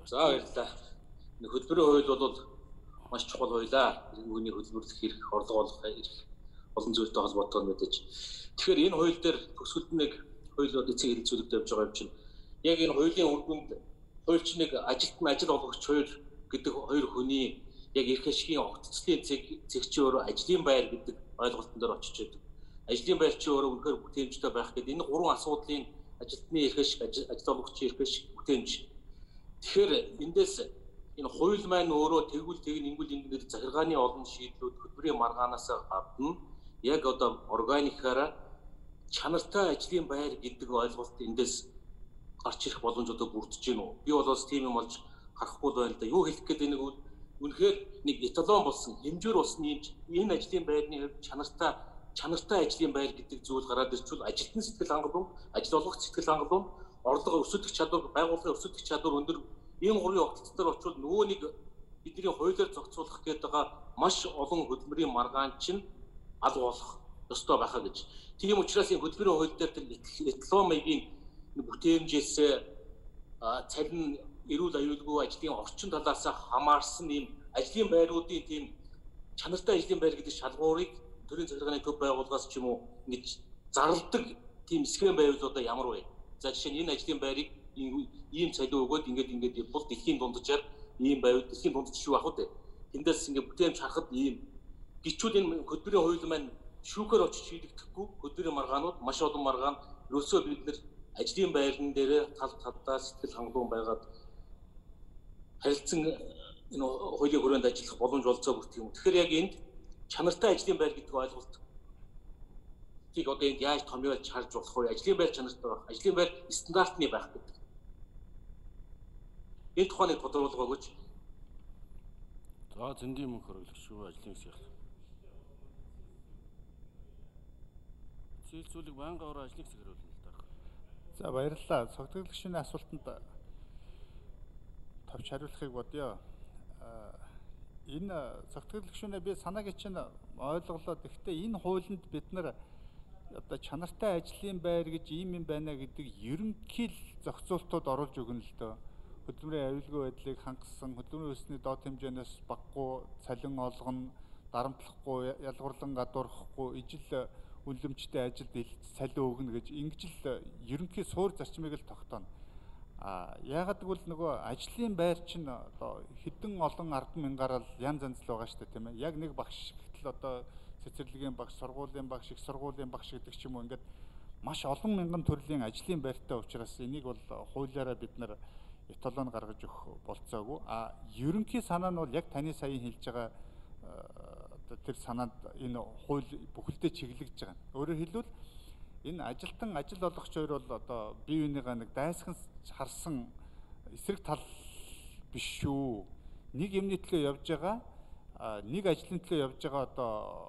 За баярлалаа. Хөтөлбөрийн хууль бол маш чухал хуулиа. Үүний хөтөлбөрлөх эрх, орлого олох эрх олон зүйлтэй холбоотой мэдээж. Тэгэхээр энэ хууль дээр төгсгөлд нэг хуулиуд эцэг хэлэлцүүлэгт явж байгаа юм чинь яг энэ хуулийн үр дүнд хуульч нэг ажилт нь ажил олгогч хоёр гэдэг хоёр хүний яг эрх ашигын огцлын зэгчөөр ажлын байр гэдэг ойлголтон дээр очиж байдаг. Ажлын байр чи өөрөө үнэхээр бүтээмжтэй байх гэдэг энэ гурван асуудлын ажилтны эрх ашиг, ажил олгогчийн эрх ашиг, бүтээмж. Тэгэхээр эндээс энэ хууль маань өөрөө тэгвэл ингэвэл ингээд захиргааны олон шийдлүүд хөтөлбөрийн маргаанаас гадна яг одоо органикаараа чанартай ажлын байр гэдэг ойлголт эндээс гарч ирэх боломж одоо бүрдэж байна уу? Би бол бас тийм юм болж харахгүй байна л да. Юу хэлэх гээд нэг үнэхээр нэг эталон болсон, хэмжээр болсон энэ ажлын байрны чанартай ажлын байр гэдэг зүйл гараад ирчихвэл ажилтны сэтгэл хангалуун, ажил олгогч сэтгэл хангалуун, орлого өсөдөх чадвар, байгууллагын өсөдөх чадвар өндөр энэ гурван огцтор очвол нөгөө нэг бидний хуулиар зохицуулах гээд байгаа маш олон хөтөлбөрийн маргаан чинь алга болох ёстой байхаа гэж. Тийм учраас энэ хөтөлбөрийн хууль дээр эталон маягийн бүтээмжээс цалин эрүүл аюулгүй ажлын орчин талаас хамаарсан ийм ажлын байруудын тийм чанартай ажлын байр гэдэг шалгуурыг төрийн захиргааны төв байгууллагаас ч юм уу ингэж зарладаг тийм схем байвал одоо ямар вэ? За жишээ нь энэ ажлын байрыг ийм цалин өгөөд ингээд бол дэлхийн дунджаар ийм байвал дэлхийн дундч шүү ах үү? Тэндээс ингээд бүтээмж харахад ийм гिचүүл энэ хөтөлбөрийн хууль маань шүүхээр очиж шийдэгдэхгүй хөтөлбөрийн маргаанууд маш олон маргаан ерөөсөө бид нэр ажлын байран дээр талдаа сэтгэл хангалуун байгаад харилцан энэ хуулийн хүрээнд ажиллах боломж олцоо бүрт юм. Тэгэхээр яг энд чанартай ажлын байр гэдэг ойлголт тийг одоо энд яаж томьёолж харж болох вэ? Ажлын байр чанартай байх, ажлын байр стандартны байх гэдэг. Энэ тухайг тодорхойлгоо гэж. За зөндийн мөнх хөрөглөх шүү ажлын хэсэг. Зээлцүүлэг байнга ороо ажлын хэсэг хөрвүүлнэ л даа. За баярлалаа. Цогцлогчны асуултанд товч хариулахыг бодъё. Энэ цогцлогчнээ би санааг чинь ойлголоо. Гэхдээ энэ хуулинд бид нар одоо чанартай ажлын байр гэж ийм юм байна гэдэг ерөнхий л зохицуултууд оруулж өгнө л дөө. Хөдөлмөрийн аюулгүй байдлыг хангасан, хөдөлмөрийн өсний доод хэмжээнээс багагүй цалин олгоно, дарамтлахгүй, ялгуурлан гадуурхахгүй, ижил үнэлэмжтэй ажилд цалин өгнө гэж ингэж л ерөнхий суур зарчмыг л тогтооно. Яагаад гэвэл нөгөө ажлын байр чинь одоо хэдэн олон 10 мянгаараа янз янз л байгаа шүү дээ тийм ээ. Яг нэг багш гэтэл одоо цэцэрлэгийн багш, сургуулийн багш, их сургуулийн багш гэдэг ч юм уу ингээд маш олон мянган төрлийн ажлын байртай учраас энийг бол хуулиараа бид нар эталон гаргаж өгөх болцоогүй. Ерөнхий санаа нь бол яг таны саяын хэлж байгаа тэр санаанд энэ хууль бүхэлдээ чиглэгдэж байгаа. Өөрөөр хэлбэл энэ ажилтан ажил олгогч хоёр бол одоо бие биенийгаа нэг дайсхан харсан эсрэг тал биш шүү. Нэг юмны төлөө явж байгаа, нэг ажлын төлөө явж байгаа одоо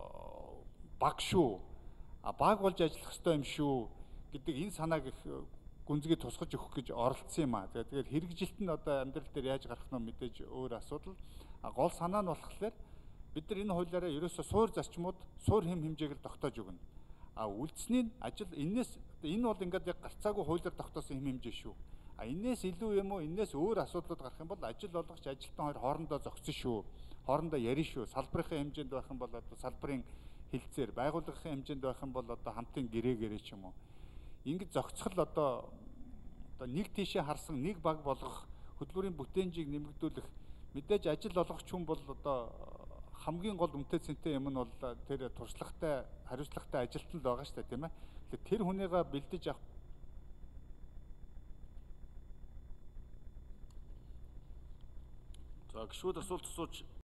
баг шүү. Баг болж ажиллах ёстой юм шүү гэдэг энэ санааг их гүнзгий тусгаж өгөх гэж оролцсон юм аа. Тэгээд хэрэгжилт нь одоо амьдрал дээр яаж гарах нь мэдээж өөр асуудал. Гол санаа нь болохоор бид нар энэ хуулиараа ерөөсөө суур зарчмууд, суур хэм хэмжээг л тогтоож өгнө. Үлдсний ажил энэс энэ бол ингээд яг гарцаагүй хуулиар тогтоосон хэм хэмжээ шүү. Энэс илүү юм уу, энэс өөр асуудлууд гарах юм бол ажил олгогч ажилтан хоёр хоорондоо зохицсон шүү. Хоорондоо ярина шүү. Салбарын хэмжээнд байх юм бол одоо салбарын хилцээр, байгууллагын хэмжээнд байх юм бол одоо хамтын гэрээ ч юм уу. Ингэж зохицол одоо нэг тийшээ харсан нэг баг болгох, хөдөлмөрийн бүтээнжийг нэмэгдүүлэх, мэдээж ажил олгогч хүн бол одоо хамгийн гол үнэтэй цэнтэй юм нь бол тэр туршлагатай, хариуцлагатай ажилтан л байгаа шүү дээ тийм ээ. Тэгэхээр тэр хүнийгээ бэлдэж авах. За гişүүд асуулт асууж